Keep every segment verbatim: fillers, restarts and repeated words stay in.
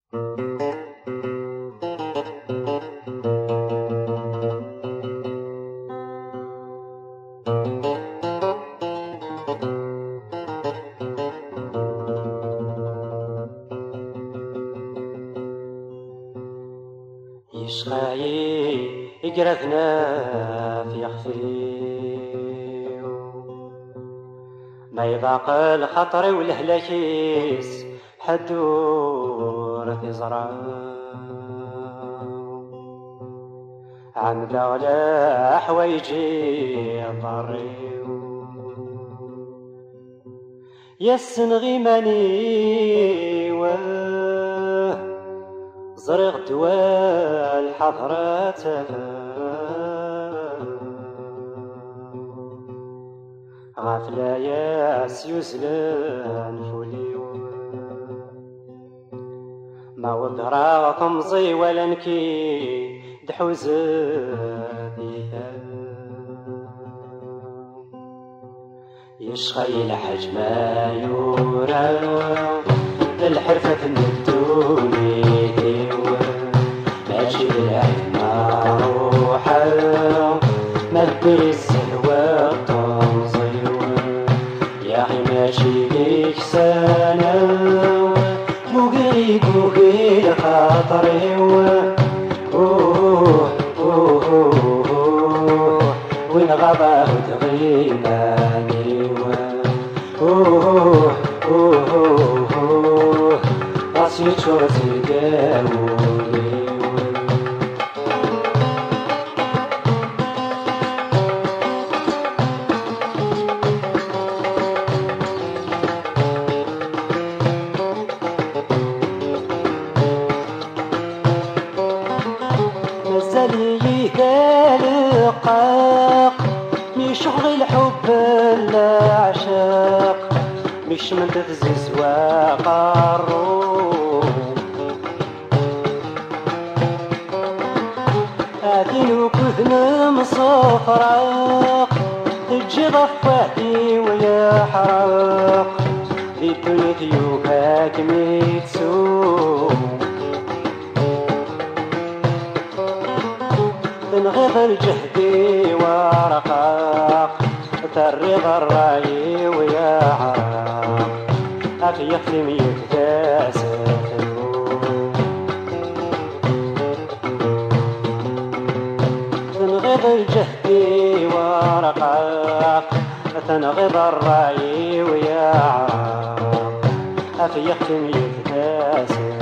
يشقاي يقرثنا في خفيو ما يضاق الخطر والهلاكيس حدور تزرع عند ولا حوايجي ضريو يسن غيماني واه زرق دوال حضرات غافلة ياس يزلان فوليو ما وضرا طمزي ولا نكي دحوزتي يشخي الحج ما يورا الحرفة الدوني ماشي بالعلم روحا ما تدري السهوة الطمزي يا أخي ماشي ليك سنة مقريق وكيل خاطري أوه أوه أوه وين غابة وتغيباني أوه أوه أوه راسي تشوتي قاولي مش شغل الحب العشاق مش من تفزز وقارو هاتين وكذن مصفراق تجي ضفاتي ويا حراق في الدنيا تيوكاك ميتسو تنغض الجهدي ورقاق ترضى الراي ويا عراق أخي يخدم يتداسر تنغض الجهدي ورقاق تنغض الراي ويا عراق أخي يخدم يتداسر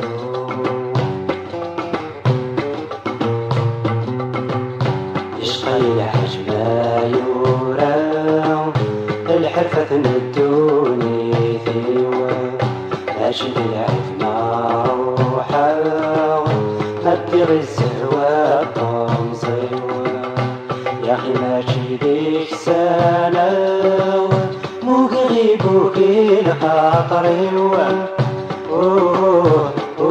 يا حجما يورا الحرفة ندوني ثيوة ماشي بالعثمة روحا ما تدير الزهوة الطمزيوة يا أخي ماشي ديك سنة مقريب وكيل خاطري أوه أوه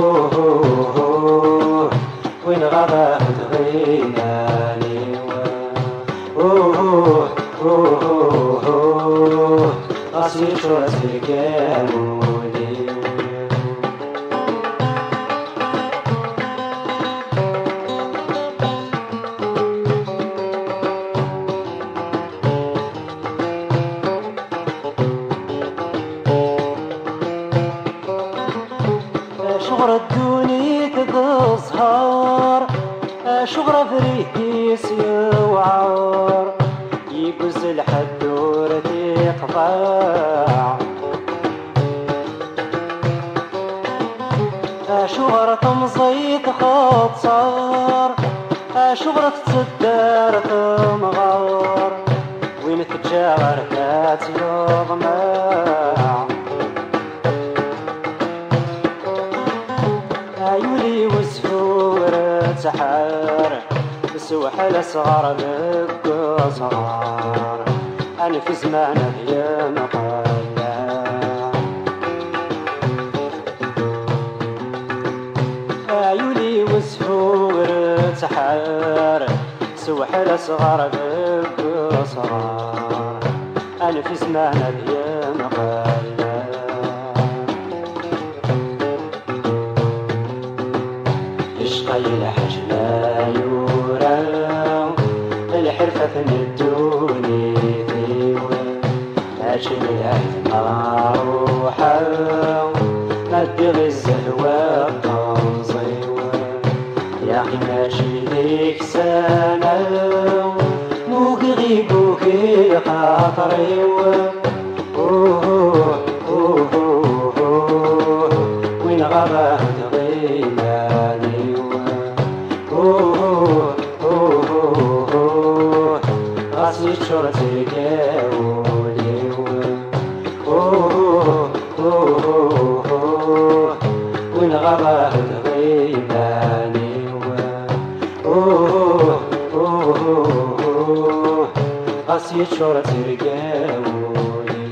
أوه وين غابة تغيناني أوه أوه أوه راسي شرسي قالولي شغر الدوني تظهر شغر فريتيس يوعر يقز الحدور تقطع شغر تمزي تخط صار شغر تصدر تمغار وين تجاور تتلضمع عيولي وزفور تحار سوحل صغار بالقصار أنا في زمانه يا مقايا عيولي وزفور تحار سوحل صغار بالقصار أنا في زمانه يا مقايا ماشي للعتمة روحة ما تبغي الزهوة تنصيوة يا أخي ماشي ليك سنة مو غيبوكي خاطري وين غابت غيباني غاسي شرتي كاولي وين غابت غيباني غاسي شرتي كاولي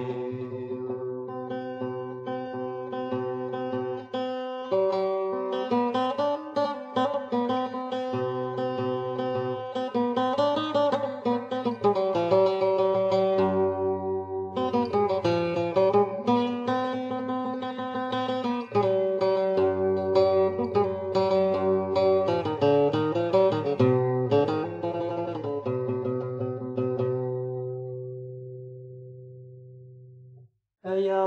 يا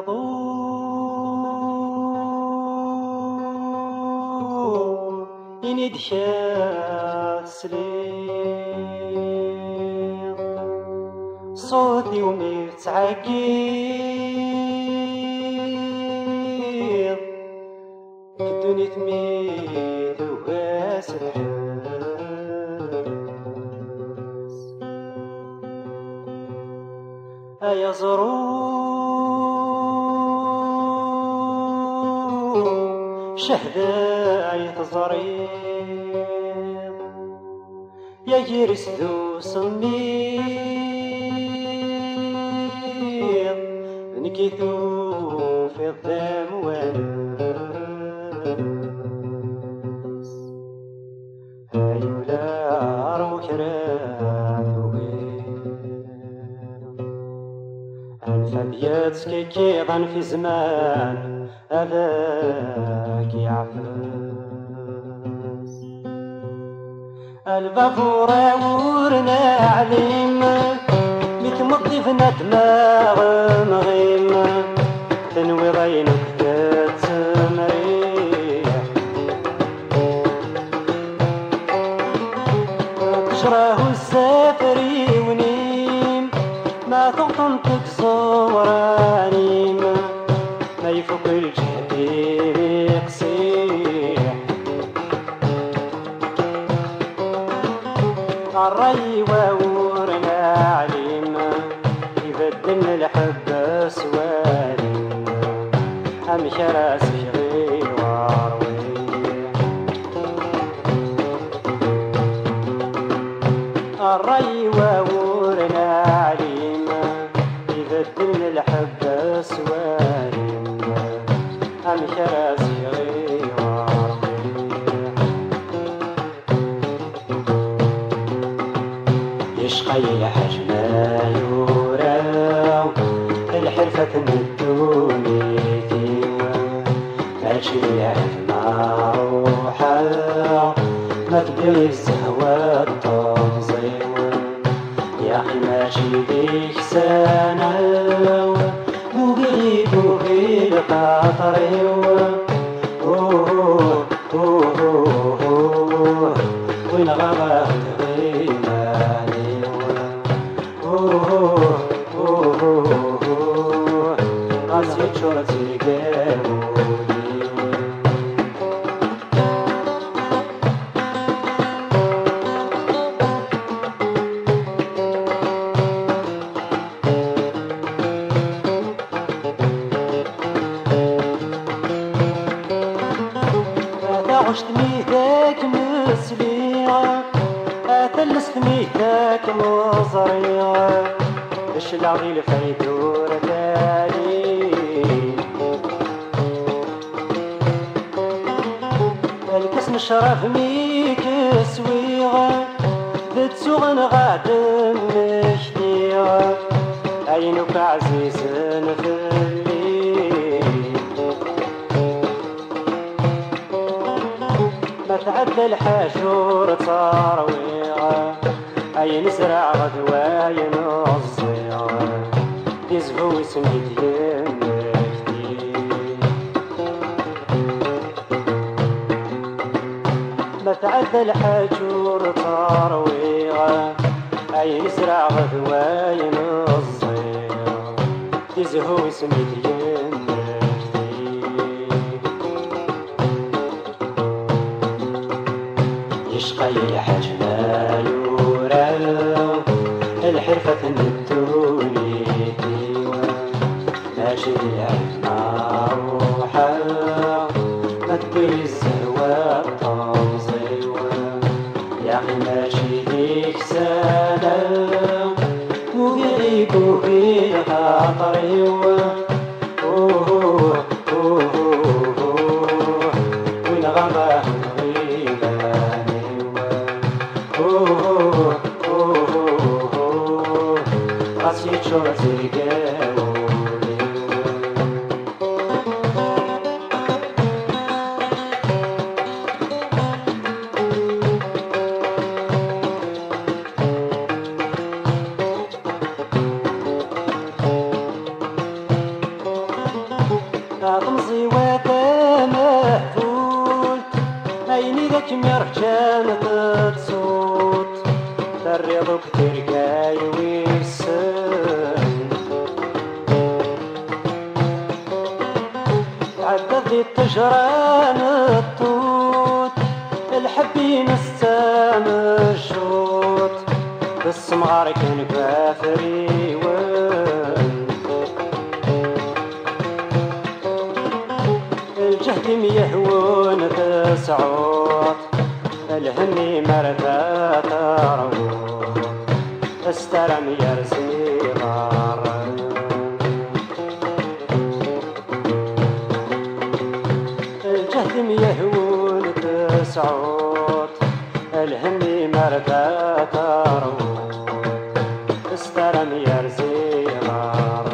ضوء إني دشاسلي صوتي ومتعقيد الدنيا تميل وهاس الحس يا زروق شهداية زريق يا جرس ذو صميق نكيثو في الظلم والناس هايولا روك أنفبيات كيكيضا في زمان هذاك يعفس البابور ورنا عليم متمضي في ندماغ مغيم تنوي غينك تتمريح تشراه السافري ونيم ما تغطنتك صورانيم ما يفوق الجهدي يقصيح الري وورنا عليم يبدل الحب سواليم همش راسي غير وارويح الري وورنا عليم يبدل الحب سواليم همش راسي غير وارويح يشقي الحجم يورا الحرفة ندوني فيها ماشي العتمة روحة ما تبغي الزهوة تنصيوة يا أخي ماشي ليك سنة مو بغيبوكي لخاطري وين غابت غيباني غاسي شرتي كاولي عشت ميتاك مسلية أثلست ميتاك مزرية باش العضيل فايدور تالي الكاس نشرب ميك سويغة بتسوغن غادم مشتيغة عينك عزيز في الليل ما تعدى الحاشور ترويغة عين زرع غدواين الصيغة يزهو تزهو سميت يمكتي ما تعدى الحجور ترويغة عين سرع غدواين الصيغ تزهو سميت يمكتي يشقى الحج ما يورا الحرفة النتولي ماشي العفنا روحا ما تبي الزهوة الطمزيوة يا أخي ماشي ديك سنة وبيك وبيها طريوة أوه أوه أوه وين غماه غيبانيوة أوه أوه غاسي تشور تلقاو طمزي وتا مهفول عيني ذاك مرجان تصوت تريضك ترقاي ويسن عدد التجران الطوت الحبين السام الشوط بالسمغار كان كافري وين الجهد ميهون تسعوط الهمي مرثا تروط استرم يرسي غار الجهد ميهون تسعوط الهمي مرثا تروط استرم يرسي غار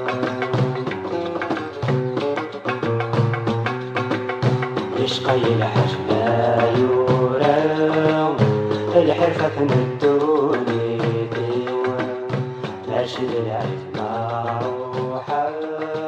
يشقي الحج ما يورا الحرفة ندوني ديوة ماشي العيد ما روحا